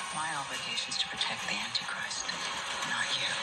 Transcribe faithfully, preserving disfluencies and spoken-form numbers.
My obligation is to protect the Antichrist, not you.